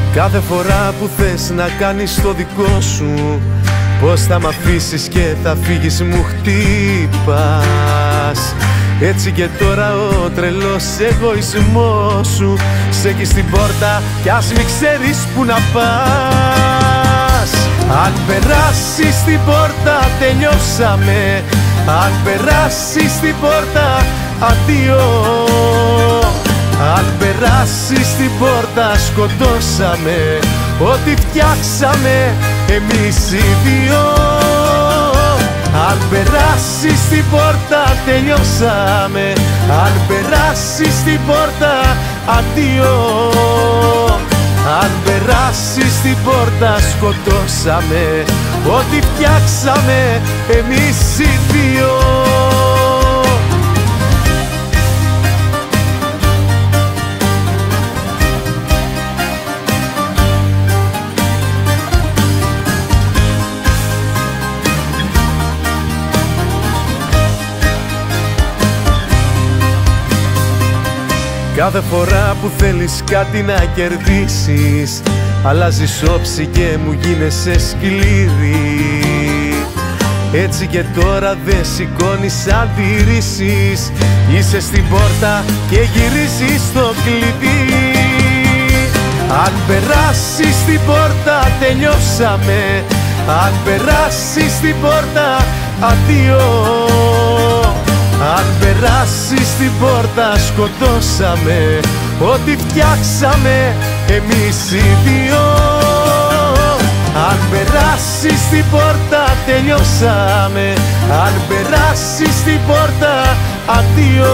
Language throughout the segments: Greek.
Κάθε φορά που θες να κάνεις το δικό σου, πως θα μ' αφήσεις και θα φύγεις μου χτύπας. Έτσι και τώρα ο τρελός εγωισμός σου σ' έχει στην πόρτα κι ας μην ξέρεις που να πας. Αν περάσεις την πόρτα τελειώσαμε, αν περάσεις την πόρτα αντίο. Αν περάσεις την πόρτα σκοτώσαμε ό,τι φτιάξαμε εμείς οι δυο. Αν περάσεις την πόρτα τελειώσαμε, αν περάσεις την πόρτα αντίο. Αν περάσεις την πόρτα σκοτώσαμε ό,τι φτιάξαμε εμείς οι δυο. Κάθε φορά που θέλεις κάτι να κερδίσεις, αλλάζεις όψη και μου γίνεσαι σκληρή. Έτσι και τώρα δεν σηκώνεις αντιρρήσεις, είσαι στην πόρτα και γυρίζεις το κλειδί. Αν περάσεις την πόρτα τελειώσαμε, αν περάσεις την πόρτα αντίο. Αν περάσεις την πόρτα σκοτώσαμε ό,τι φτιάξαμε εμείς οι δυο. Αν περάσεις την πόρτα τελειώσαμε, αν περάσεις την πόρτα αντίο.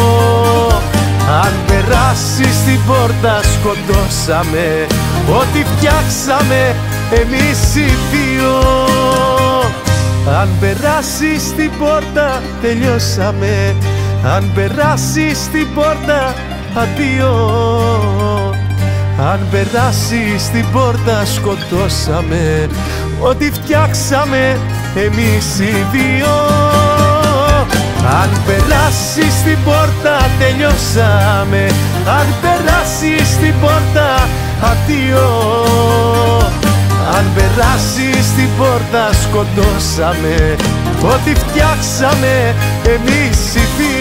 Αν περάσεις την πόρτα σκοτώσαμε ό,τι φτιάξαμε εμείς οι δυο. Αν περάσεις την πόρτα τελειώσαμε, αν περάσεις την πόρτα αντίο. Αν περάσεις την πόρτα σκοτώσαμε ό,τι φτιάξαμε εμείς οι δυο. Αν περάσεις την πόρτα τελειώσαμε, αν περάσεις την πόρτα αντίο. Αν περάσεις την πόρτα σκοτώσαμε ό,τι φτιάξαμε εμείς οι δύο.